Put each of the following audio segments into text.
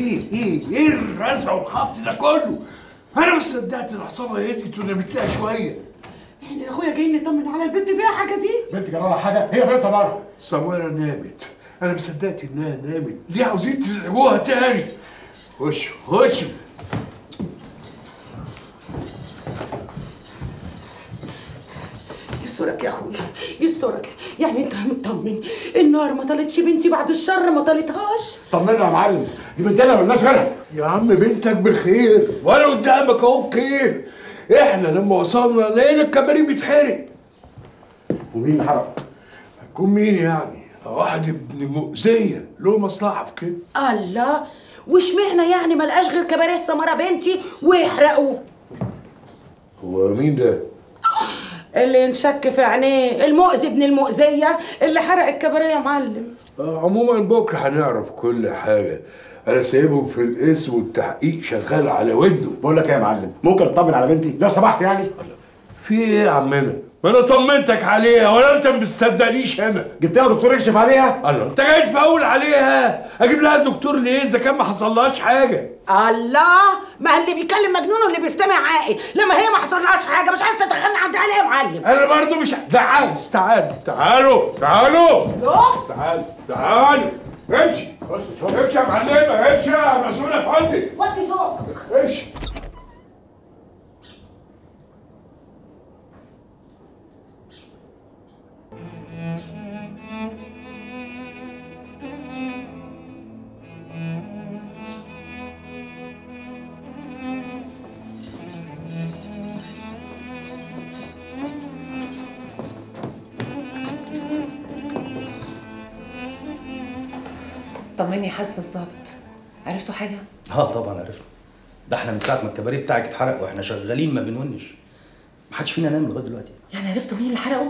ايه الرزع والخبط ده كله؟ انا مش صدقت العصابه هديت ونمت لها شويه. احنا يا اخويا جايين نطمن على البنت فيها حاجه دي. بنت جرالها حاجه؟ هي فين سماره؟ سماره نامت. انا مصدقت انها نامت. ليه عاوزين تزعجوها تاني؟ خشوا. يسترك يا اخويا يسترك. يعني انت مطمن النار ما طالتش بنتي بعد الشر ما طالتهاش؟ طمنا يا معلم، دي بنتنا مالناش غيرها. يا عم بنتك بخير وانا قدامك اهو بخير. احنا لما وصلنا لقينا الكباريه بيتحرق. ومين حرق؟ هيكون مين يعني؟ واحد ابن مؤذيه له مصلحه في كده. الله، واشمعنى يعني ما لقاش غير كباريه سماره بنتي ويحرقوه؟ هو مين ده؟ اللي نشك في عينيه المؤذي ابن المؤذيه اللي حرق الكباريه يا معلم. عموما بكره هنعرف كل حاجه. انا سايبهم في القسم والتحقيق شغال على ودنه. بقول لك ايه يا معلم، ممكن اطمن على بنتي لو سمحت يعني؟ في ايه يا عمنا؟ ما انا طمنتك عليها ولا انت ما بتصدقنيش؟ انا جبت لها دكتور يكشف عليها؟ الله، انت جاي تفول عليها؟ اجيب لها دكتور ليه اذا كان ما حصلهاش حاجه؟ الله، ما اللي بيكلم مجنون واللي بيستمع عاقل. لما هي ما حصلهاش حاجه مش عايز تدخلني عند عليها يا معلم. انا برضو مش تعالوا امشي امشي يا معلمه، امشي يا مسؤوله في عندي. وطي صوتك. امشي. طمني حالك بالظبط، عرفتوا حاجه؟ طبعا عرفنا. ده احنا من ساعه ما الكباريه بتاعك اتحرق واحنا شغالين ما بنونش. محدش فينا نام لغايه دلوقتي. يعني عرفتوا مين اللي حرقه؟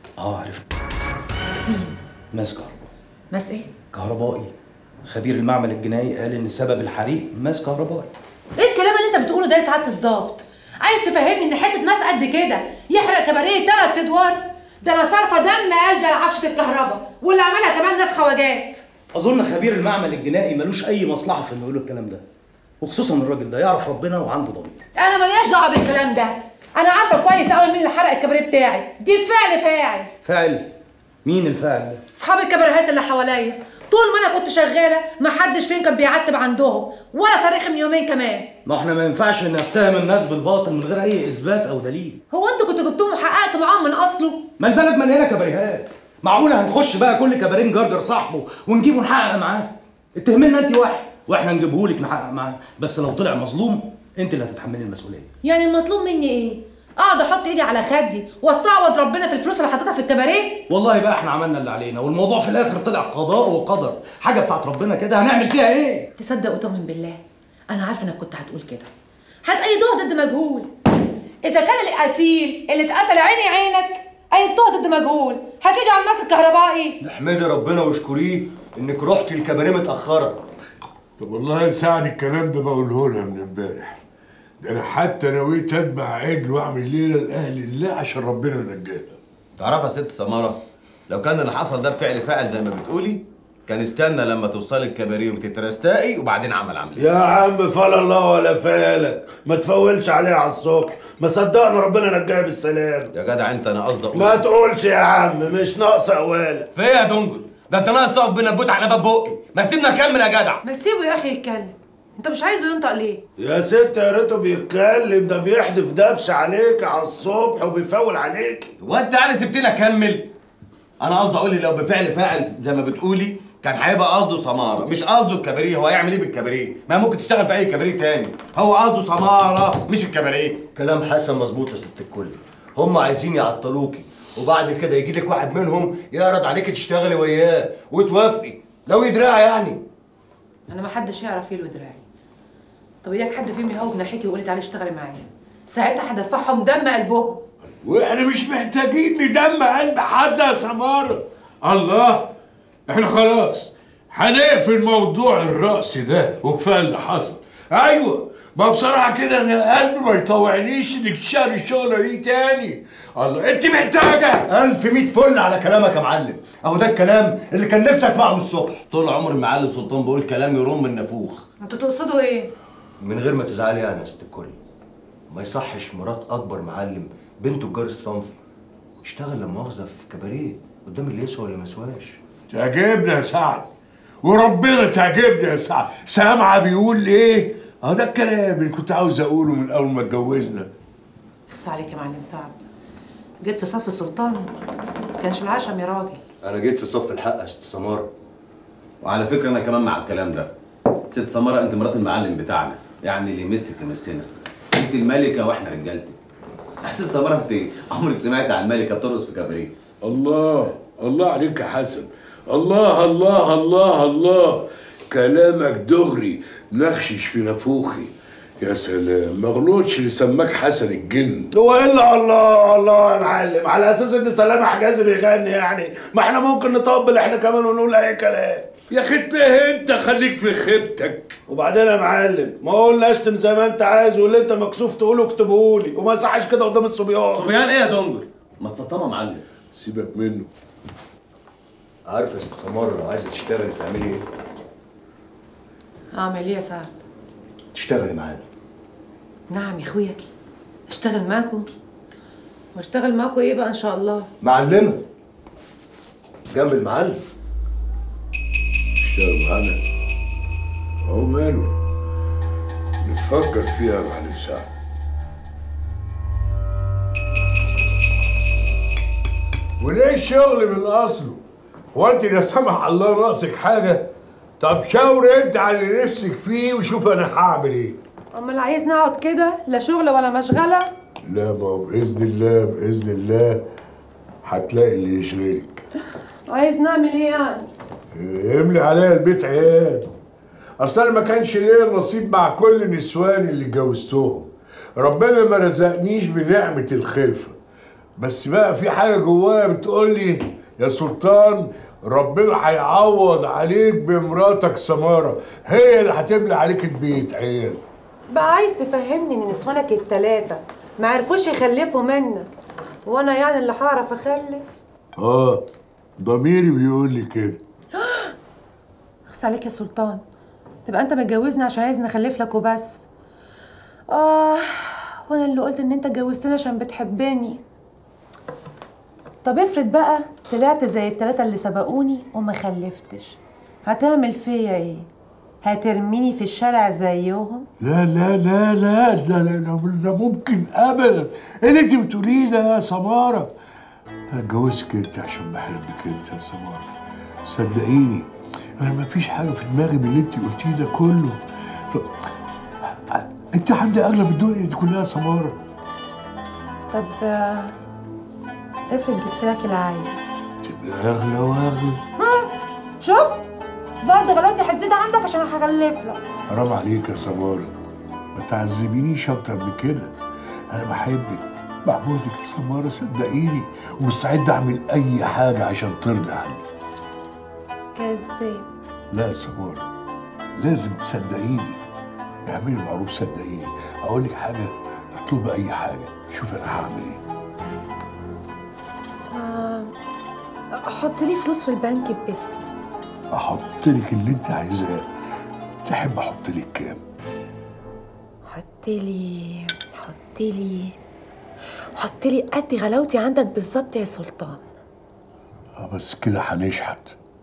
عرفنا. مين؟ ماس كهرباء. ماس ايه؟ كهربائي. خبير المعمل الجنائي قال ان سبب الحريق ماس كهربائي. ايه الكلام اللي انت بتقوله ده يا سعاده الظابط؟ عايز تفهمني ان حته ماس قد كده يحرق كباريه 3 ادوار؟ ده انا صارفه دم قلبي على عفشه الكهرباء، واللي عملها كمان ناس خواجات. اظن خبير المعمل الجنائي ملوش اي مصلحه في انه يقول الكلام ده، وخصوصا الراجل ده يعرف ربنا وعنده ضمير. انا مالياش دعوه بالكلام ده، انا عارفه كويس قوي مين اللي حرق الكباريه بتاعي. دي فاعل. فاعل؟ مين الفاعل ده؟ اصحاب الكباريهات اللي حواليا. طول ما انا كنت شغاله ما حدش فيهم كان بيعتب عندهم ولا صريخ من يومين كمان. ما احنا ما ينفعش نتهم الناس بالباطل من غير اي اثبات او دليل. هو انتوا كنتوا جبتوهم وحققتوا معاهم من اصله؟ ما البلد مليانه كباريهات، معقوله هنخش بقى كل كباريه نجرجر صاحبه ونجيبه نحقق معاه؟ اتهمنا انت واحد واحنا نجيبهولك نحقق معاه، بس لو طلع مظلوم انت اللي هتتحملي المسؤوليه. يعني المطلوب مني ايه؟ اقعد احط ايدي على خدي واستعوض ربنا في الفلوس اللي حطيتها في الكباريه؟ والله بقى احنا عملنا اللي علينا، والموضوع في الاخر طلع قضاء وقدر، حاجه بتاعت ربنا كده هنعمل فيها ايه؟ تصدق وتؤمن بالله انا عارفه انك كنت هتقول كده. هتأيدوها ضد مجهول. اذا كان القتيل اللي اتقتل عينك أيدتوها ضد مجهول، هتيجي على الماس الكهربائي. احمدي ربنا واشكريه انك رحتي الكباريه متاخره. طب والله ساعد الكلام ده بقوله لها من امبارح. ده انا حتى نويت اتبع عجل واعمل ليله لاهل الله عشان ربنا ينجاها. تعرفي يا ست سماره، لو كان اللي حصل ده بفعل فاعل زي ما بتقولي كان استنى لما توصلي الكباريه وتترستقي وبعدين عمل عمليه. يا عم فلا الله ولا فالك، ما تفولش عليها على الصبح، ما صدقنا ربنا نجاها بالسلام. يا جدع انت انا قصدي اقول ما تقولش يا عم، مش ناقصه قوالك. في ايه يا دنجل؟ ده انت ناقص تقف بنبوت على باب بقي، ما تسيبنا نكمل يا جدع. ما تسيبه يا اخي يتكلم، انت مش عايزه ينطق ليه؟ يا ست يا ريته بيتكلم، ده بيحدف دبش عليك على الصبح وبيفول عليك. وانت يعني سبتني اكمل؟ انا قصدي اقول لو بفعل فاعل زي ما بتقولي كان هيبقى قصده سماره، مش قصده الكباريه. هو هيعمل ايه بالكباريه؟ ما ممكن تشتغل في اي كباريه تاني، هو قصده سماره مش الكباريه. كلام حسن مظبوط يا ست الكل، هم عايزين يعطلوكي وبعد كده يجي لك واحد منهم يعرض عليكي تشتغلي وياه وتوافقي لو يدراع يعني. انا ما حدش يعرف يلوي دراعي. طب اياك حد فيهم يهوب ناحيتي ويقول لي تعالي اشتغلي معايا، ساعتها هدفعهم دم قلبهم. واحنا مش محتاجين ندم قلب حد يا سماره. الله، احنا خلاص هنقفل موضوع الرقص ده وكفايه اللي حصل. ايوه، ما بصراحه كده انا قلبي ما يطوعنيش انك تشتغلي الشغله دي تاني. الله، انت محتاجه 1100 فل على كلامك يا معلم. اهو ده الكلام اللي كان نفسي اسمعه من الصبح. طول عمر المعلم سلطان بيقول كلام يرم النافوخ. انتوا تقصدوا ايه؟ من غير ما تزعلي يا ست الكل، ما يصحش مرات اكبر معلم بنته تجار الصنف اشتغل لا مؤاخذه في كباريه قدام اللي يسوى ولا ما يسواش. تعجبني يا سعد، وربنا تعجبني يا سعد. سامعه بيقول ايه؟ اهو ده الكلام اللي كنت عاوز اقوله من اول ما اتجوزنا. اخص عليك يا معلم سعد، جيت في صف السلطان ما كانش العشم يا راجل. انا جيت في صف الحق يا ست سماره. وعلى فكره انا كمان مع الكلام ده. ست سماره انت مرات المعلم بتاعنا، يعني اللي يمسك يمسنا. انت الملكه واحنا رجالتك. ست سماره انت عمرك سمعت عن ملكه بترقص في كباريه؟ الله الله عليك يا حسن. الله الله الله الله، كلامك دغري نخشش في نافوخي. يا سلام، ما غلطش اللي سماك حسن الجن. هو الا الله الله يا معلم، على اساس ان سلامه حجازي بيغني يعني؟ ما احنا ممكن نطبل احنا كمان ونقول اي كلام. يا خدتها انت، خليك في خيبتك. وبعدين يا معلم، ما قلنا اشتم زي ما انت عايز، واللي انت مكسوف تقوله اكتبهولي، وما يصحش كده قدام الصبيان. صبيان ايه يا دنجر؟ ما تفطمها يا معلم. سيبك منه. عارفه يا ست سماره لو عايزه تشتغلي تعملي ايه؟ اعمل ايه يا سعد؟ تشتغلي معانا. نعم يا اخويا، اشتغل معاكم. واشتغل معاكم ايه بقى ان شاء الله؟ معلمه جنب المعلم. اشتغل معانا؟ اهو ماله، نفكر فيها يا معلم سعد. وليه الشغل من اصله؟ هو انت لا سمح الله ناقصك حاجه؟ طب شاور انت على اللي نفسك فيه وشوف انا هعمل ايه. امال عايز نقعد كده لا شغل ولا مشغله؟ لا، ما هو باذن الله باذن الله هتلاقي اللي يشغلك. عايز نعمل ايه يعني؟ املي عليا البيت عيال. اصل انا ما كانش ليا نصيب مع كل النسوان اللي اتجوزتهم. ربنا ما رزقنيش بنعمه الخلفه. بس بقى في حاجه جوايا بتقول لي يا سلطان ربنا هيعوض عليك بمراتك سماره، هي اللي هتملى عليك البيت عيال. بقى عايز تفهمني ان نسوانك التلاتة ما عرفوش يخلفوا منك، وانا يعني اللي هعرف اخلف؟ ضميري بيقول لي كده. اخس عليك يا سلطان، تبقى انت متجوزني عشان عايز نخلف لك وبس. وانا اللي قلت ان انت اتجوزتني عشان بتحبني. طب افرض بقى طلعت زي التلاتة اللي سبقوني وما خلفتش، هتعمل فيا ايه؟ هترميني في الشارع زيهم؟ لا لا لا لا لا لا لا ممكن ابدا. ايه اللي انت بتقوليه ده يا سماره؟ انا اتجوزتك انت عشان بحبك انت يا سماره. صدقيني انا ما فيش حاجه في دماغي من اللي انت قلتيه ده كله. انت عندي اغلب الدنيا دي كلها يا سماره. طب افرض جبت لك العيل، تبقى اغلى واغلى. شفت؟ برضه غلاوتي هتزيد عندك عشان هخلف لك. حرام عليك يا سماره، ما تعذبينيش اكتر من كده. انا بحبك بعبودك يا سماره، صدقيني، ومستعد اعمل اي حاجه عشان ترضي عني. كذاب. لا يا سماره، لازم تصدقيني. اعملي معروف صدقيني. اقول لك حاجه، اطلبي اي حاجه، شوف انا هعمل ايه. حط لي فلوس في البنك باسمي. احط لك اللي انت عايزاه. تحب احط لك كام؟ حط لي قد غلاوتي عندك بالظبط يا سلطان. بس كده هنشحت.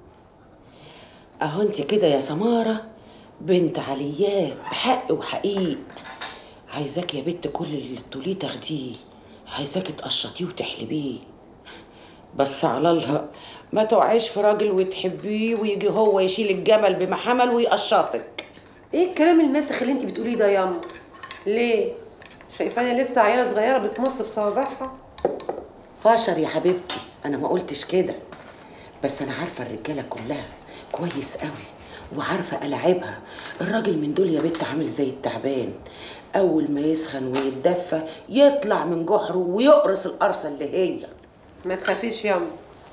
اهو انت كده يا سماره بنت عليات بحق وحقيق. عايزاك يا بنت كل اللي تقوليه تاخديه، عايزاكي تقشطيه وتحلبيه، بس على الله ما تقعيش في راجل وتحبيه ويجي هو يشيل الجمل بما حمل ويقشطك. ايه الكلام الماسخ اللي انت بتقوليه ده ياما؟ ليه؟ شايفاني لسه عيله صغيره بتمص في صوابعها؟ فاشر يا حبيبتي، انا ما قلتش كده، بس انا عارفه الرجاله كلها كويس قوي وعارفه العابها. الراجل من دول يا بنت عامل زي التعبان، اول ما يسخن ويتدفى يطلع من جحره ويقرص القرصه اللي هي. ما تخافيش ياما،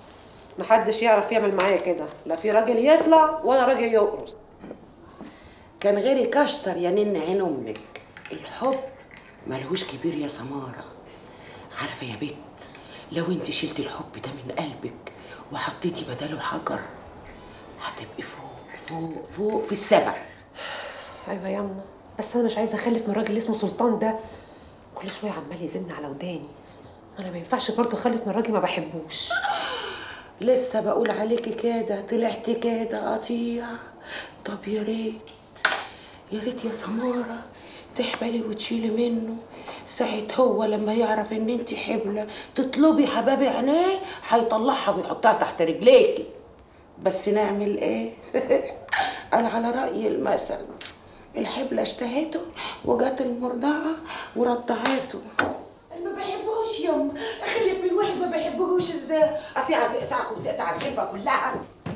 محدش يعرف يعمل معايا كده، لا في راجل يطلع ولا راجل يقرص. كان غيري كشطر يا نن عين امك. الحب ملهوش كبير يا سماره. عارفه يا بت، لو انت شلتي الحب ده من قلبك وحطيتي بداله حجر هتبقي فوق في السما. ايوه ياما، بس انا مش عايزه اخلف من الراجل اللي اسمه سلطان ده، كل شويه عمال يزن على وداني. انا ما ينفعش برضه اخلف من راجل ما بحبوش. لسه بقول عليكي كده، طلعتي كده قطيع. طب يا ريت يا سماره تحبلي وتشيلي منه ساعة هو لما يعرف ان انت حبلة تطلبي حباب عينيه هيطلعها ويحطها تحت رجليكي. بس نعمل ايه؟ قال على رأي المثل، الحبلة اشتهته وجات المرضعة ورضعته. ما بحبهوش يوم اخلف من واحد ما بحبهوش ازاي؟ قطيعة تقطعك وتقطع الخلفة كلها.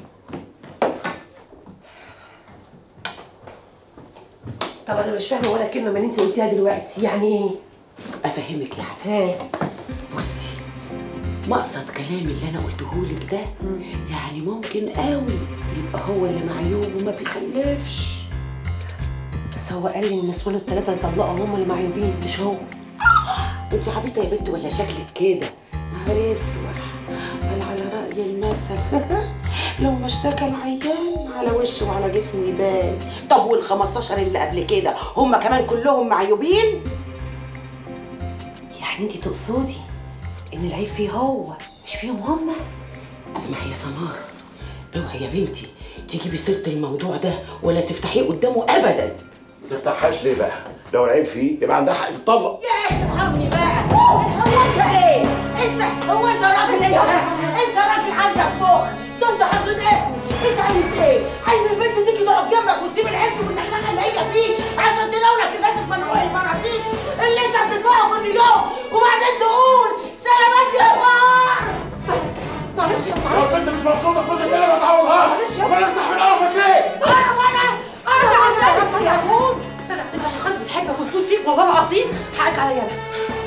طب انا مش فاهمه ولا كلمه من اللي انت قلتيها دلوقتي، يعني ايه؟ افهمك يا حبيبتي. بصي، مقصد كلامي اللي انا قلتهولك ده يعني ممكن قوي يبقى هو اللي معيوب وما بيخلفش. بس هو قال لي ان النسوان الثلاثه اللي طلقوا هم اللي معيوبين مش هو. انت عبيطه يا بنت ولا شكلك كده؟ نهار اسود. قال على رأي المثل لو ما اشتكى العيان على وشه وعلى جسمه يبان. طب وال15 اللي قبل كده هم كمان كلهم معيوبين؟ يعني انت تقصدي ان العيب فيه هو مش فيهم هم؟ اسمعي يا سمارة، اوعي يا بنتي تجيبي سيرة الموضوع ده ولا تفتحيه قدامه ابدا. ما تفتحهاش ليه بقى؟ لو العيب فيه يبقى عندها حق تتطلق. يا اخي ارحمني بقى. هو انت ايه؟ هو انت راجل ايه؟ انت راجل عندك مخ، ده انت هتنقذني. انت عايز ايه؟ عايز البنت تيجي تقعد جنبك وتسيب الحس والنخنخه اللي هي فيه عشان تناولك ازازه منوع المراطيش اللي انت بتدفعه كل يوم وبعدين تقول سلامات يا فار؟ بس معلش يا معلش. لو انت مش مبسوطه بفلوسك كده ما تعوضهاش. امال افتح من قرفك ليه؟ انا عايزاك يا هون. استنى، عشان خالد بتحبك وتموت فيك والله العظيم. حقك عليا انا.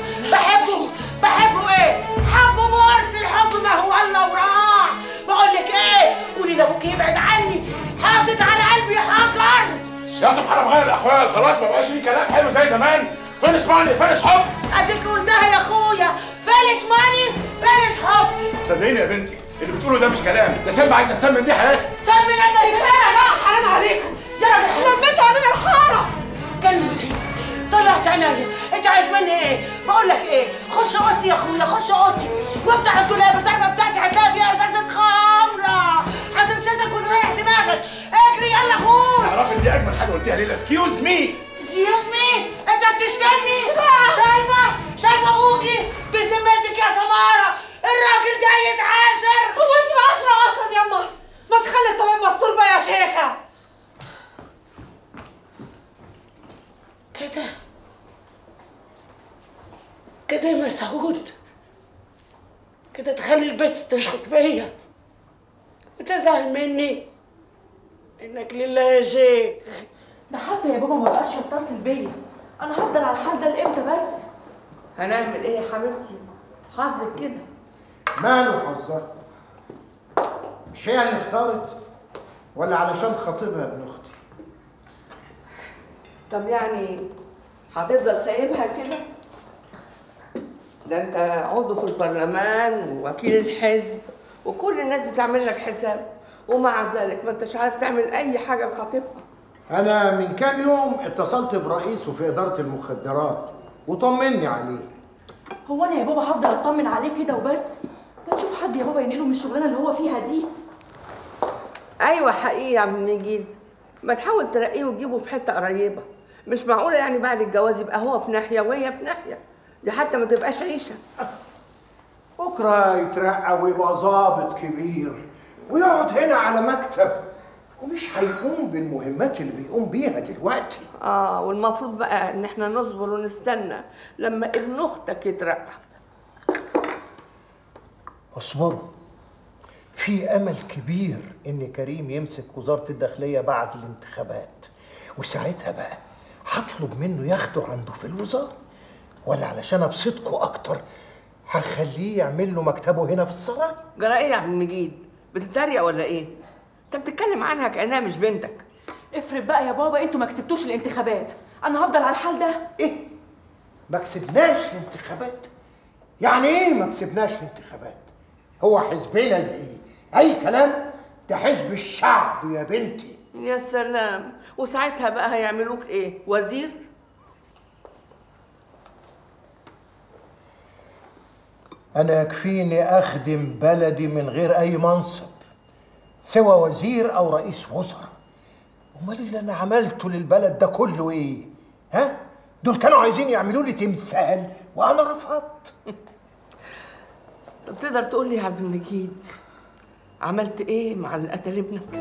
بحبه ايه؟ حبه مرسي. الحب ما هو الله وراح. بقول لك ايه؟ قولي لابوك يبعد عني، حاطط على قلبي حجر. يا سبحان غير الاحوال، خلاص ما بقاش في كلام حلو زي زمان. فينش ماني فينش حب. اديك قلتها يا اخويا، فينش ماني فينش حب. صدقيني يا بنتي اللي بتقوله ده مش كلام، ده سلمى عايزه تسمي دي حياتك. سمي لما يسمعها بقى. حرام عليكم يا راجل، لميتوا علينا الحاره. كلمتي طلعت عينيا. انت عايز مني ايه؟ بقول لك ايه، خش اوضتي يا اخويا، خش اوضتي وافتح الدولاب. الضربه بتاعتي هتلاقي فيها ازازه خمره هتمسكك وتريح دماغك. اجري يلا غور. تعرفي ان دي اجمل حاجه قلتيها ليه؟ اكسكيوز مي. اكسكيوز مي؟ انت بتشتمني؟ شايفه ابوكي؟ بذمتك يا سماره الراجل ده يتعاشر؟ هو انت بعشرة اصلا ياما؟ ما تخلي الطبيب مستور بقى يا شيخه. كده يا مسعود، كده تخلي البنت تشخط فيا وتزعل مني. انك لله يا شيخ. ده حتى يا بابا ما بقاش يتصل بيا. انا هفضل على الحال ده لامتى بس؟ هنعمل ايه يا حبيبتي؟ حظك كده. ماله حظها؟ مش هي اللي اختارت ولا علشان خطيبها ابن اختي؟ طب يعني هتفضل سايبها كده؟ ده انت عضو في البرلمان ووكيل الحزب وكل الناس بتعمل لك حساب، ومع ذلك ما انتش عارف تعمل اي حاجه لخطيبها. انا من كام يوم اتصلت برئيسه في اداره المخدرات وطمني عليه. هو انا يا بابا هفضل اطمن عليه كده وبس؟ ما تشوف حد يا بابا ينقله من الشغلانه اللي هو فيها دي. ايوه حقيقي يا عم مجيد، ما تحاول ترقيه وتجيبه في حته قريبه. مش معقوله يعني بعد الجواز يبقى هو في ناحيه وهي في ناحيه، دي حتى ما تبقاش عيشه. بكره يترقى ويبقى ظابط كبير ويقعد هنا على مكتب ومش هيقوم بالمهمات اللي بيقوم بيها دلوقتي. والمفروض بقى ان احنا نصبر ونستنى لما ابن اختك يترقى. اصبروا، في امل كبير ان كريم يمسك وزاره الداخليه بعد الانتخابات، وساعتها بقى هطلب منه ياخده عنده في الوزاره، ولا علشان ابسطكوا اكتر هخليه يعمل له مكتبه هنا في السراي. جرى ايه يا عم مجيد؟ بتتريق ولا ايه؟ انت بتتكلم عنها كانها مش بنتك. افرض بقى يا بابا انتوا ما كسبتوش الانتخابات، انا هفضل على الحال ده. ايه؟ ما كسبناش الانتخابات؟ يعني ايه ما كسبناش الانتخابات؟ هو حزبنا ده ايه؟ اي كلام؟ ده حزب الشعب يا بنتي. يا سلام، وساعتها بقى هيعملوك ايه؟ وزير؟ انا يكفيني اخدم بلدي من غير اي منصب، سوى وزير او رئيس وزراء. امال اللي انا عملته للبلد ده كله ايه؟ ها؟ دول كانوا عايزين يعملوا لي تمثال وانا رفضت. طب تقدر تقول لي يا عبد المجيد عملت ايه مع اللي قتل ابنك؟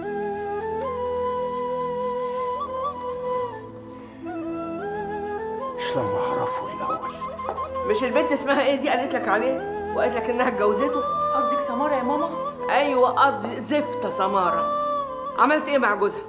مش لما اعرفه الاول. مش البنت اسمها ايه دي قالت لك عليه وقالت لك انها اتجوزته؟ قصدك سماره يا ماما؟ ايوه قصدي زفته سماره. عملت ايه مع جوزها؟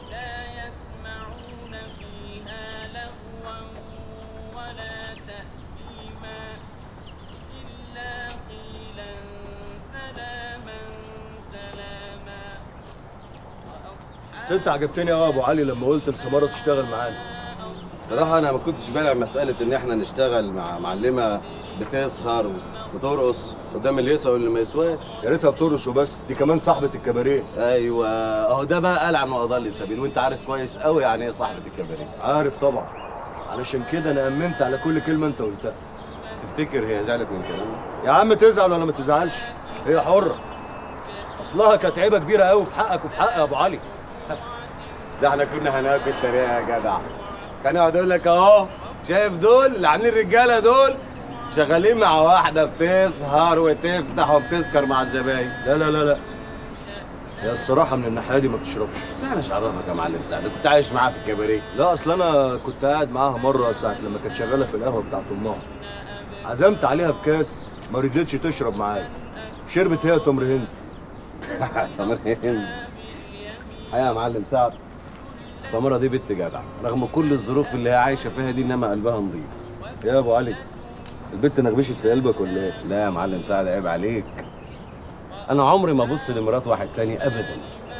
بس انت عجبتني يا ابو علي لما قلت لسماره تشتغل معانا. صراحة أنا ما كنتش بالع مسألة إن إحنا نشتغل مع معلمة بتسهر وترقص قدام اللي يسوى واللي ما يسواش. يا ريتها بترقص وبس، دي كمان صاحبة الكباريه. أيوه، أهو ده بقى قال عن وأضل سبيل، وأنت عارف كويس قوي يعني إيه صاحبة الكباريه. عارف طبعا، علشان كده أنا أمنت على كل كلمة أنت قلتها. بس تفتكر هي زعلت من كلامي؟ يا عم تزعل ولا ما تزعلش، هي حرة. أصلها كانت عيبة كبيرة قوي في حقك وفي حق يا أبو علي. ده إحنا كنا هناكل التريقة يا جدع. كان يقعد يقول لك اهو شايف دول اللي عاملين الرجاله دول شغالين مع واحده بتسهر وتفتح وبتسكر مع الزباين. لا لا لا لا، هي الصراحه من الناحيه دي ما بتشربش. انا مش عرفك يا معلم سعد، كنت عايش معاها في الكباريه. لا اصل انا كنت قاعد معاها مره ساعه لما كانت شغاله في القهوه بتاعت امها، عزمت عليها بكاس ما رضيتش تشرب معايا، شربت هي تمر هند. تمر هند؟ يا معلم سعد، سمرة دي بنت جدع رغم كل الظروف اللي هي عايشه فيها دي، انما قلبها نظيف. يا ابو علي البنت نغبشت في قلبك ولا ايه؟ لا يا معلم سعد عيب عليك، انا عمري ما ابص لمرات واحد تاني ابدا،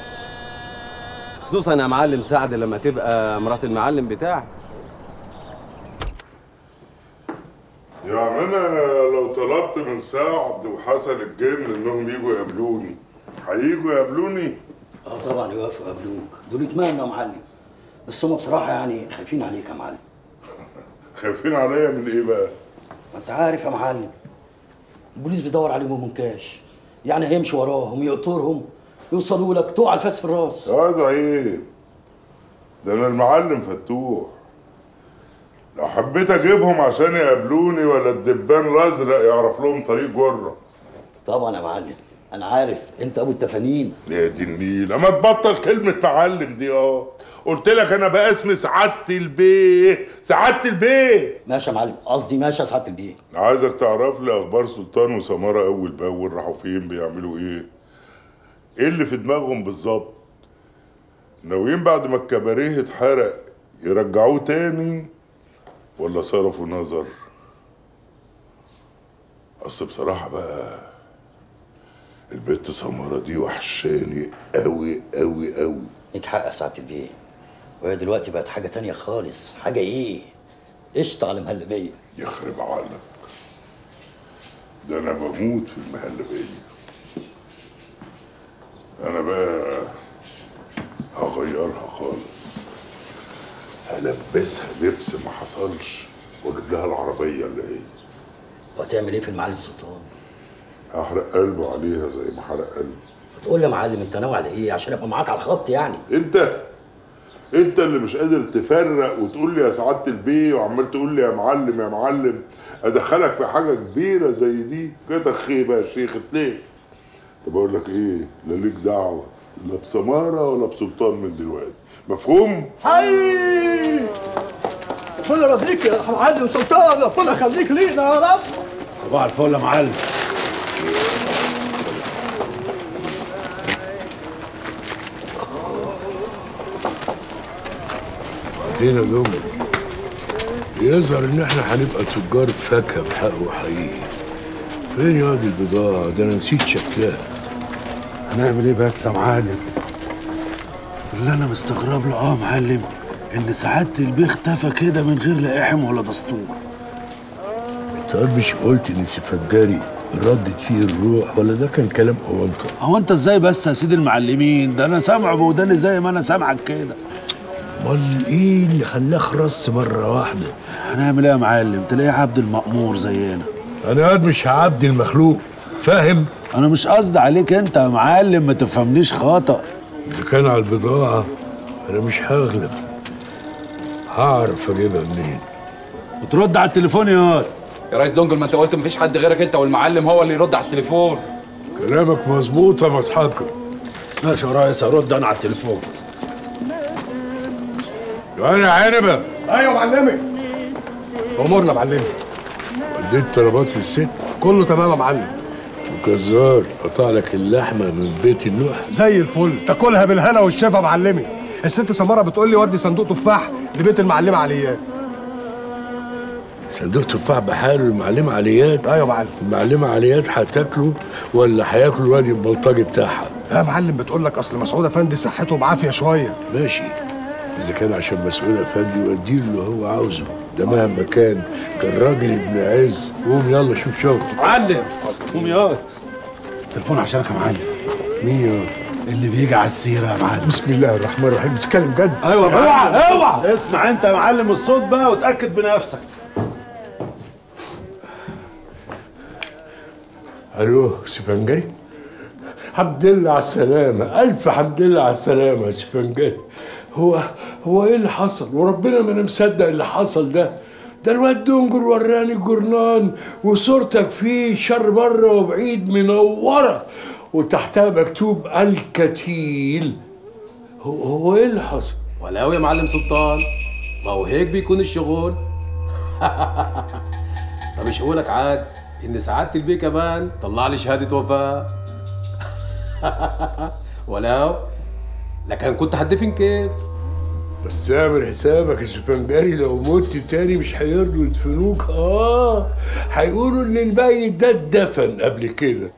خصوصا يا معلم سعد لما تبقى مرات المعلم بتاعي. يعني انا لو طلبت من سعد وحسن الجن انهم يجوا يقابلوني هيجوا يقابلوني؟ اه طبعا يوافقوا يقابلوك، دول يتمنوا يا معلم، بس هم بصراحه يعني خايفين عليك يا معلم. خايفين عليا من ايه بقى؟ ما انت عارف يا معلم البوليس بيدور عليهم ومنكاش، يعني هيمشي وراهم يقطرهم يوصلوا لك تقع الفاس في الراس. ده ايه؟ ده انا المعلم فتوح، لو حبيت اجيبهم عشان يقابلوني ولا الدبان الازرق يعرف لهم طريق جره. طبعا يا معلم انا عارف انت ابو التفانين. يا دي النيل، اما تبطل كلمه معلم دي. قلت لك انا بقى اسمي سعاده البيه، سعاده البيه. ماشي يا معلم، قصدي ماشي يا سعاده البيه. عايزك تعرف لي اخبار سلطان وسماره اول باول، راحوا فين، بيعملوا ايه اللي في دماغهم بالظبط. ناويين بعد ما الكباريه اتحرق يرجعوه تاني ولا صرفوا نظر؟ اصل بصراحه بقى البت سماره دي وحشاني قوي قوي قوي. ليك حق يا سعاده البيه، وهي دلوقتي بقت حاجه تانية خالص. حاجه ايه؟ قشطه على مهلبيه. يخرب عقلك، ده انا بموت في المهلبيه. انا بقى هغيرها خالص، هلبسها لبس ما حصلش واجيب لها العربيه اللي هي. وهتعمل ايه في المعلم سلطان؟ هحرق قلبه عليها زي ما حرق قلبي. هتقول لي يا معلم انت ناوي على ايه عشان ابقى معاك على الخط يعني؟ انت اللي مش قادر تفرق وتقول لي يا سعاده البيه وعمال تقول لي يا معلم يا معلم. ادخلك في حاجه كبيره زي دي كده خيبه يا شيخ ليه؟ طب اقول لك ايه، لا ليك دعوه لا بسماره ولا بسلطان من دلوقتي، مفهوم؟ حي ربنا يرضيك يا معلم سلطان، ربنا يخليك لينا يا رب. صباح الفل يا معلم. ادينا جمل يظهر ان احنا هنبقى تجار فاكهه بحق وحقيقي. فين يا دي البضاعه؟ ده انا نسيت شكلها. هنعمل ايه بس يا معلم؟ اللي انا مستغرب له يا معلم ان سعادة البيه اختفى كده من غير لا احم ولا دستور. انت مش قلت ان سفجاري ردت فيه الروح ولا ده كان كلام اونطه؟ هو انت ازاي بس يا سيدي المعلمين؟ ده انا سامعه بوداني زي ما انا سامعك كده. امال ايه اللي خلاه خرس مره واحده؟ هنعمل ايه يا معلم؟ تلاقيه عبد المأمور زينا. انا قد مش عبد المخلوق، فاهم؟ انا مش قصدي عليك انت يا معلم، ما تفهمنيش خطأ. اذا كان على البضاعه انا مش هغلب، هعرف اجيبها منين. وترد على التليفون يا واد. يا ريس دونجل، ما انت قلت مفيش حد غيرك انت والمعلم هو اللي يرد على التليفون. كلامك مظبوط يا مضحكه. ماشي يا ريس، هرد انا على التليفون. انا عنبه. ايوه معلمي. امورنا معلمي. وديت طلبات للست؟ كله تمام يا معلم. وجزار قطع لك اللحمه من بيت النوح زي الفل، تاكلها بالهنا والشفا يا معلمي. الست سماره بتقول لي ودي صندوق تفاح لبيت المعلمه عليات. صندوق تفاح بحاله المعلمه عليات؟ ايوه يا معلم. المعلمه عليات هتاكله ولا هياكل الواد البلطجي بتاعها؟ يا معلم بتقول لك اصل مسعود افندي صحته بعافيه شويه. ماشي، اذا كان عشان مسؤول افندي يوديه اللي هو عاوزه، ده مهما كان راجل ابن عز. قوم يلا شوف شغل. معلم قوم ياض. تليفون عشانك يا معلم. مين يا اللي بيجي على السيره يا معلم؟ بسم الله الرحمن الرحيم. بتتكلم جد؟ ايوه يا معلم. اوعى اسمع انت يا معلم الصوت بقى وتاكد بنفسك. الو سفنجري؟ حمد لله على السلامة، ألف حمد لله على السلامة يا سفنجري. هو إيه اللي حصل؟ وربنا ما أنا مصدق اللي حصل ده. ده الواد دونجر وراني الجرنان وصورتك فيه شر بره وبعيد منورة وتحتها مكتوب الكتيل. هو إيه اللي حصل؟ ولو يا معلم سلطان، ما هو هيك بيكون الشغل. طب مش هقولك عاد إن سعادة البيه كمان طلع لي شهادة وفاة. ولو لكن كنت هتدفن كيف؟ بس اعمل حسابك يا سفنجاري، لو مت تاني مش هيرضوا يدفنوك. هيقولوا ان الميت ده اتدفن قبل كده.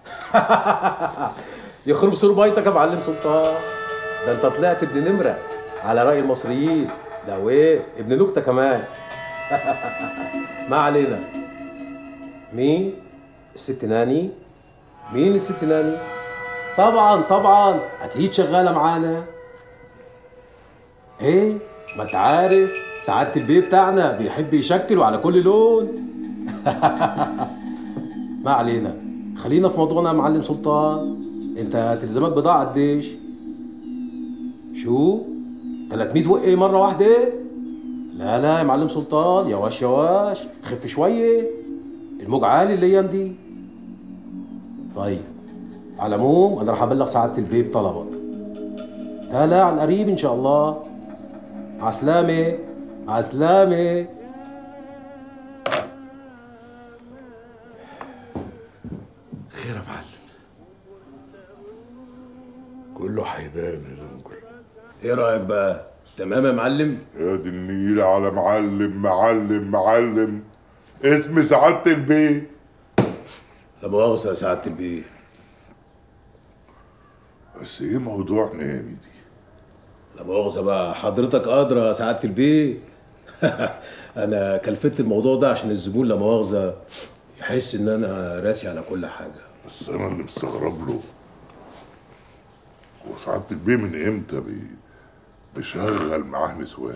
يخرب سور بيتك يا معلم سلطان، ده انت طلعت ابن نمرة على رأي المصريين، ده وايه ابن نكتة كمان. ما علينا. مين؟ الست ناني؟ مين الست ناني؟ طبعا اكيد شغاله معانا. ايه ما انت عارف سعاده البيه بتاعنا بيحب يشكل على كل لون. ما علينا، خلينا في موضوعنا يا معلم سلطان. انت تلزمك بضاعه قديش؟ شو 300 وقه مره واحده؟ لا يا معلم سلطان، يواش خف شويه، الموج عالي الايام دي. طيب على العموم انا راح ابلغ سعاده البيه بطلبك. لا عن قريب ان شاء الله. مع السلامه. مع السلامه. خير يا معلم. كله هيبان يا دونجل. ايه رايك بقى؟ تمام يا معلم؟ يا دي النيلة على معلم اسم سعادة البيه. لا مؤاخذة يا سعادة البيه. بس ايه موضوع ناني دي؟ لا مؤاخذة بقى، حضرتك أدرى يا سعادة البيه. أنا كلفت الموضوع ده عشان الزبون لا مؤاخذة يحس إن أنا راسي على كل حاجة. بس أنا اللي مستغرب له، هو سعادة البيه من إمتى بيشغل معاه نسوان؟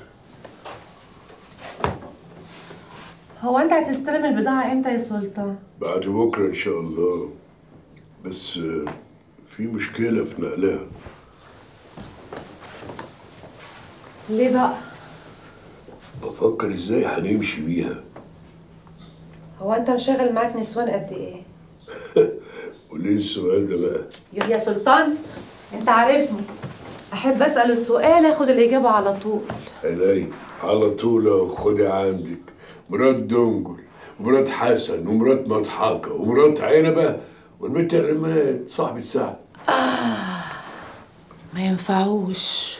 هو انت هتستلم البضاعة امتى يا سلطان؟ بعد بكرة إن شاء الله، بس في مشكلة في نقلها. ليه بقى؟ بفكر إزاي هنمشي بيها. هو انت مشغل معاك نسوان قد ايه؟ وليه السؤال ده بقى؟ يا سلطان انت عارفني، احب اسأل السؤال اخد الإجابة على طول. عيني على طول أهو. خدي عندك مرات دونجل ومرات حسن ومرات مضحكة ومرات عنبة والبنت علمات صاحبة سعد. ما ينفعوش.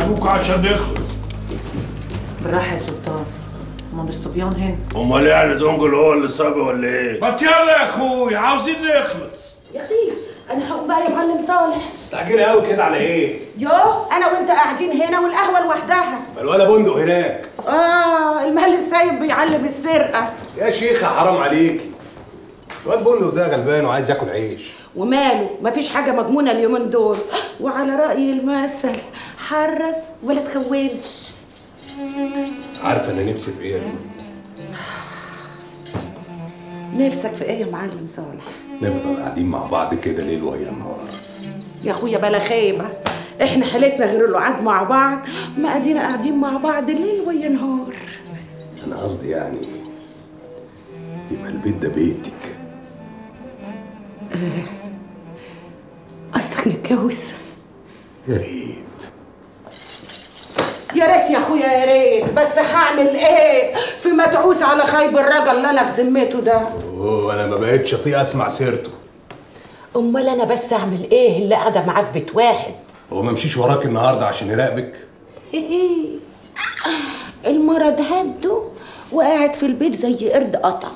ابوك عشان نخلص. بالراحه يا سلطان، هما مش صبيان هنا. امال يعني دونجل هو اللي صابي ولا ايه؟ ما يلا يا اخويا عاوزين نخلص. يا سيدي انا هقوم بقى يا معلم صالح. مستعجله قوي كده على ايه؟ يوه انا وانت قاعدين هنا والقهوه لوحدها. ما الولا بندق هناك. المال السايب بيعلم السرقه. يا شيخه حرام عليكي، الواد بندق ده غلبان وعايز ياكل عيش. وماله، مفيش حاجه مضمونه اليومين دول، وعلى راي المثل حرص ولا تخونش. عارفه انا نفسي في ايه؟ نفسك في ايه يا معلم صالح؟ نفضل قاعدين مع بعض كده ليل ويا نهار. يا اخويا بلا خيبه، احنا حالتنا غير القعاد مع بعض، ما ادينا قاعدين مع بعض الليل ويا نهار. انا قصدي يعني يبقى البيت ده بيتك. قصدك نتجوز؟ يا ريت يا ريت يا اخويا يا ريت، بس هعمل ايه في متعوس على خيب الرجل اللي انا في ذمته ده؟ اوه انا ما بقتش اطيق اسمع سيرته. امال انا بس اعمل ايه اللي قاعده معاه في بيت واحد؟ هو ما مشيش وراك النهارده عشان يراقبك؟ المرض هده وقاعد في البيت زي قرد قطع.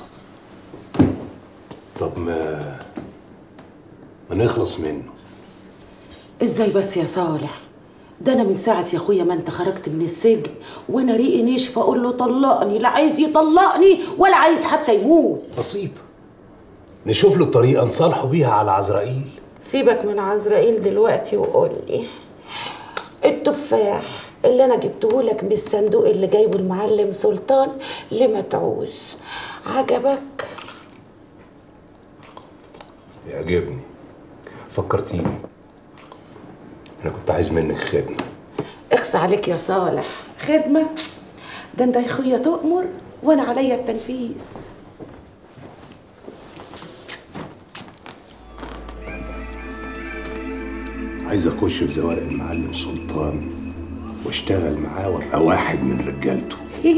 طب ما نخلص منه. ازاي بس يا صالح؟ ده انا من ساعه يا اخويا ما انت خرجت من السجن وانا ريقي ناشف اقول له طلقني، لا عايز يطلقني ولا عايز حتى يموت. بسيطه، نشوف له طريقه نصالحه بيها على عزرائيل. سيبك من عزرائيل دلوقتي وقول لي التفاح اللي انا جبته لك من الصندوق اللي جايبه المعلم سلطان لمتعوس عجبك؟ يعجبني، فكرتيني. انا كنت عايز منك خدمه. اخص عليك يا صالح، خدمه؟ ده انت يا اخويا تؤمر وانا عليا التنفيذ. عايز اخش في زوارق المعلم سلطان واشتغل معاه وابقى واحد من رجالته.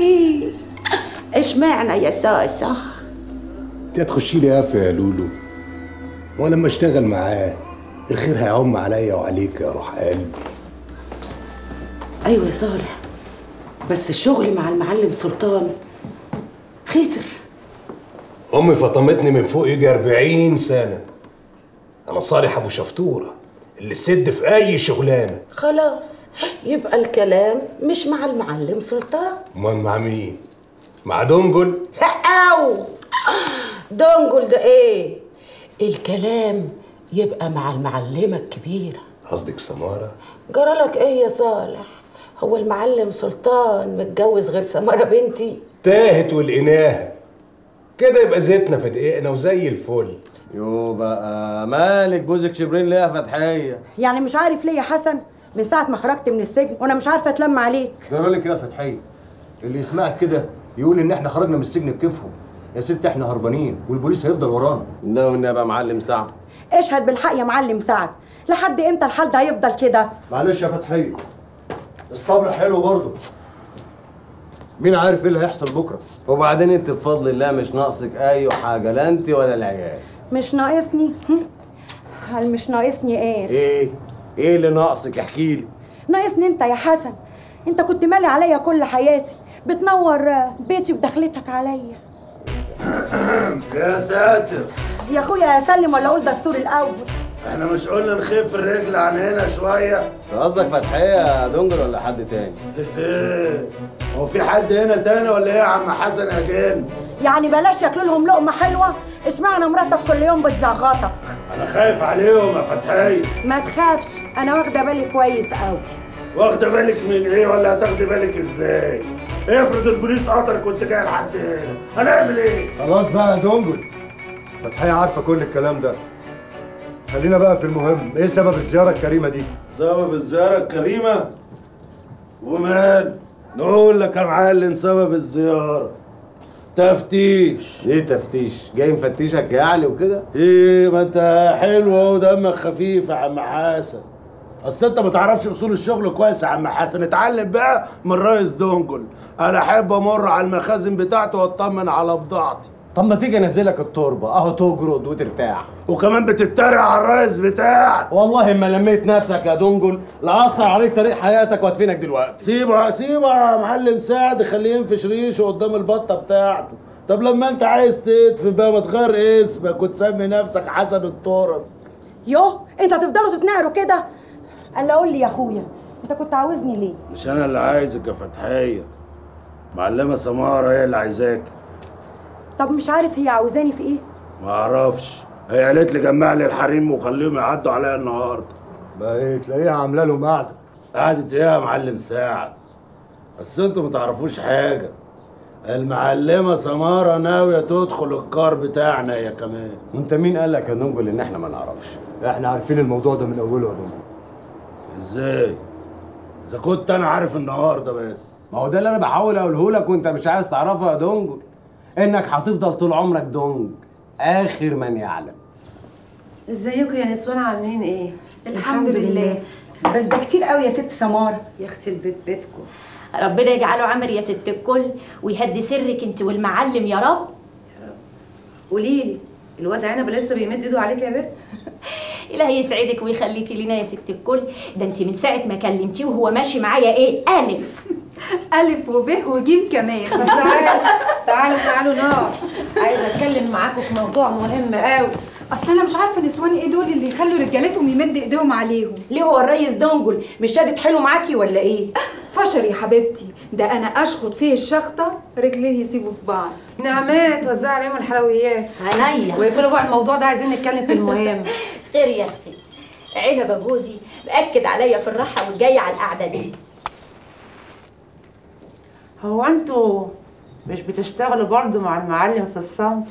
اشمعنى يا ساسة؟ انت هتخشي لي قافه يا لولو، ولما اشتغل معاه الخير هيعم عليا وعليك يا روح قلبي. ايوه يا صالح، بس الشغل مع المعلم سلطان خيتر. امي فطمتني من فوق يجي 40 سنه. انا صالح ابو شفطوره اللي سد في اي شغلانه. خلاص يبقى الكلام مش مع المعلم سلطان. امال مع مين؟ مع دونجل؟ او دونجل ده ايه؟ الكلام يبقى مع المعلمه الكبيره. قصدك سماره؟ جرالك ايه يا صالح؟ هو المعلم سلطان متجوز غير سماره بنتي؟ تاهت ولقيناها كده، يبقى زيتنا في دقيقنا وزي الفل. يو بقى مالك جوزك شبرين ليه يا فتحيه؟ يعني مش عارف ليه يا حسن؟ من ساعة ما خرجت من السجن وانا مش عارفة اتلم عليك. جرالك يا فتحيه؟ اللي يسمعك كده يقول ان احنا خرجنا من السجن بكيفهم. يا ست احنا هربانين والبوليس هيفضل ورانا. لا والنبي يا معلم سعد. اشهد بالحق يا معلم سعد، لحد امتى الحال ده هيفضل كده؟ معلش يا فتحيه، الصبر حلو برضه. مين عارف ايه اللي هيحصل بكره؟ وبعدين انت بفضل الله مش ناقصك اي حاجه، لا انت ولا العيال. مش ناقصني؟ هل مش ناقصني ايه؟ ايه اللي ناقصك؟ احكي لي. ناقصني انت يا حسن، انت كنت مالي عليا كل حياتي، بتنور بيتي بدخلتك عليا. يا ساتر يا اخويا اسلم ولا اقول دستور الاول؟ احنا مش قلنا نخف الرجل عن هنا شويه؟ انت قصدك فتحيه يا دونجل ولا حد تاني؟ هو في حد هنا تاني ولا ايه يا عم حسن يا جن؟ يعني بلاش ياكلوا لهم لقمه حلوه؟ اشمعنى مراتك كل يوم بتزغطك؟ انا خايف عليهم يا فتحيه. ما تخافش، انا واخده بالي كويس قوي. واخده بالك من ايه ولا هتاخدي بالك ازاي؟ افرض البوليس قطرك وانت جاي لحد هنا، هنعمل ايه؟ خلاص بقى يا دونجل، فتحيه عارفه كل الكلام ده. خلينا بقى في المهم، ايه سبب الزياره الكريمه دي؟ سبب الزياره الكريمه؟ ومال؟ نقول لك يا معلم سبب الزياره تفتيش. ايه تفتيش؟ جاي مفتشك يعني وكده؟ ايه ما انت حلو اهو، دمك خفيف يا عم حسن. اصل انت ما تعرفش اصول الشغل كويس يا عم حسن، اتعلم بقى من ريس دونجل. انا احب امر على المخازن بتاعته واطمن على بضاعتي. طب ما تيجي انزلك التربه اهو تجرد وترتاح. وكمان بتتريق على الرئيس بتاعك. والله ما لميت نفسك يا دنجل لاثر عليك طريق حياتك وادفنك دلوقتي. سيبه يا معلم سعد، خليه ينفش ريشه قدام البطه بتاعته. طب لما انت عايز تدفن بقى ما تغير اسمك وتسمي نفسك حسن الترب. يوه انت هتفضلوا تتنقروا كده؟ الا قول لي يا اخويا، انت كنت عاوزني ليه؟ مش انا اللي عايزك يا فتحيه، معلمه سماره هي اللي عايزاك. طب مش عارف هي عاوزاني في ايه؟ ما اعرفش، هي قالت لي جمع لي الحريم وخليهم يعدوا عليا النهارده. بقى تلاقيها عامله لهم قعده. قعده ايه يا معلم سعد؟ بس انتوا ما تعرفوش حاجه، المعلمه سماره ناويه تدخل الكار بتاعنا هي كمان. وانت مين قال لك يا دنجل ان احنا ما نعرفش؟ احنا عارفين الموضوع ده من اوله يا دنجل. ازاي؟ اذا كنت انا عارف النهارده بس. ما هو ده اللي انا بحاول اقوله لك وانت مش عايز تعرفه يا دنجل، انك هتفضل طول عمرك دنج اخر من يعلم. ازيكم يا نسوان، عاملين ايه؟ الحمد لله. بس ده كتير قوي يا ست سماره. يا اختي البيت بيتكم. ربنا يجعله عامر يا ست الكل ويهدي سرك انت والمعلم يا رب. قولي لي، الواد عنب لسه بيمد ايده عليك يا بنت؟ إلهي يسعدك ويخليكي لنا يا ست الكل. ده انت من ساعه ما كلمتيه وهو ماشي معايا ايه الف الف وب وجيم كمان. تعالوا نار، عايزه اتكلم معاكم في موضوع مهم قوي. اصل انا مش عارفه نسوان ايه دول اللي يخلوا رجالتهم يمد ايديهم عليهم. ليه هو الريس دنجل مش شادد حلو معاكي ولا ايه؟ فشر يا حبيبتي، ده انا اشخط فيه الشخطه رجليه يسيبوا في بعض. نعمات توزع عليهم الحلويات. عينيا. ويقفلوا بقى الموضوع ده، عايزين نتكلم في المهم. خير يا اختي، عنب جوزي باكد عليا في الراحه والجايه على القعده دي. هو انتوا مش بتشتغلوا برضه مع المعلم في الصمت؟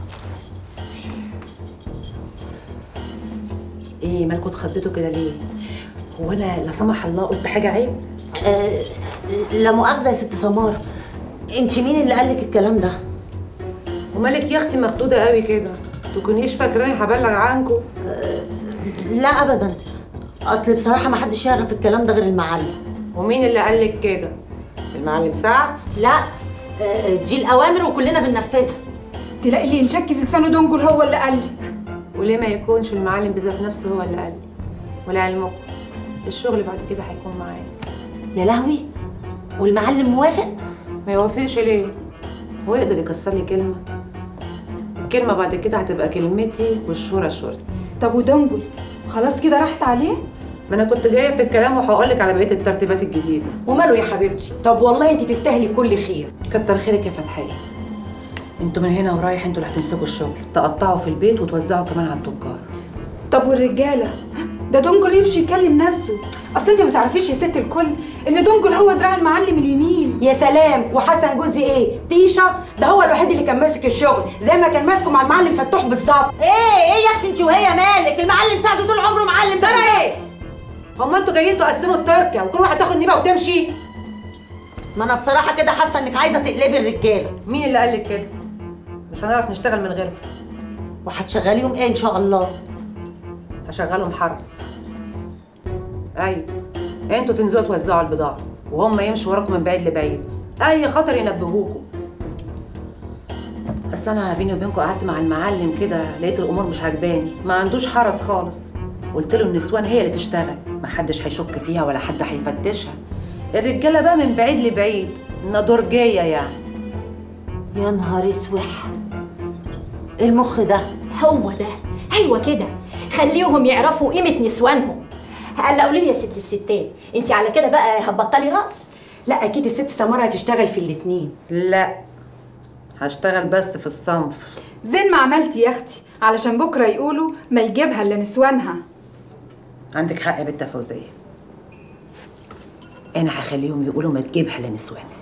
ايه مالكوا اتخضيتوا كده ليه؟ هو انا لا سمح الله قلت حاجه عيب؟ لا مؤاخذه يا ست سماره، انت مين اللي قالك الكلام ده؟ ومالك يا اختي مخدوده قوي كده؟ تكونيش فاكراني هبلغ عنكم؟ لا ابدا، اصل بصراحه ما حدش يعرف الكلام ده غير المعلم. ومين اللي قالك كده؟ المعلم سعد؟ لا، دي الاوامر وكلنا بننفذها. تلاقي اللي ينشك في لسانه دنجل هو اللي قالك. وليه ما يكونش المعلم بذات نفسه هو اللي قال لي؟ ولعلمكم الشغل بعد كده هيكون معايا. يا لهوي، والمعلم موافق؟ ما يوافقش ليه؟ هو يقدر يكسر لي كلمه؟ الكلمه بعد كده هتبقى كلمتي والشورى شورتي. طب ودنجل خلاص كده راحت عليه؟ ما انا كنت جايه في الكلام وهقول لك على بقيه الترتيبات الجديده. وماله يا حبيبتي؟ طب والله انت تستاهلي كل خير. كتر خيرك يا فتحيه. انتوا من هنا ورايح انتوا اللي هتمسكوا الشغل، تقطعوا في البيت وتوزعوا كمان على التجار. طب والرجاله؟ ده دنجل يفشي يكلم نفسه. اصل انت ما تعرفيش يا ست الكل ان دنجل هو دراع المعلم اليمين. يا سلام، وحسن جوزي ايه؟ طيشه؟ ده هو الوحيد اللي كان ماسك الشغل زي ما كان ماسكه مع المعلم فتوح بالظبط. ايه يا اختي انت وهي مالك؟ المعلم سعد طول عمره معلم. ترى ايه؟ هما انتوا جايين تقسموا التركه وكل واحد تاخد نيبه وتمشي؟ ما انا بصراحه كده حاسه انك عايزه تقلبي الرجاله. مين اللي قال لك كده؟ مش هنعرف نشتغل من غيرهم. وهتشغليهم ايه ان شاء الله؟ هشغلهم حرس. ايوه، انتوا تنزلوا توزعوا البضاعه وهم يمشوا وراكم من بعيد لبعيد، اي خطر ينبهوكم. اصل انا بيني وبينكم قعدت مع المعلم كده لقيت الامور مش عجباني، ما عندوش حرس خالص. قلت له النسوان هي اللي تشتغل، ما حدش هيشك فيها ولا حد هيفتشها. الرجاله بقى من بعيد لبعيد، نضرجيه يعني. يا نهار اسوح، المخ ده هو ده. ايوه كده، خليهم يعرفوا قيمه نسوانهم. هلا قولي لي يا ست الستات، انت على كده بقى هتبطلي رقص؟ لا اكيد الست سماره هتشتغل في الاتنين. لا، هشتغل بس في الصنف. زين ما عملتي يا اختي، علشان بكره يقولوا ما يجيبها الا نسوانها. عندك حق يا بنت فوزيه، انا هخليهم يقولوا ما تجيبها الا نسوانها.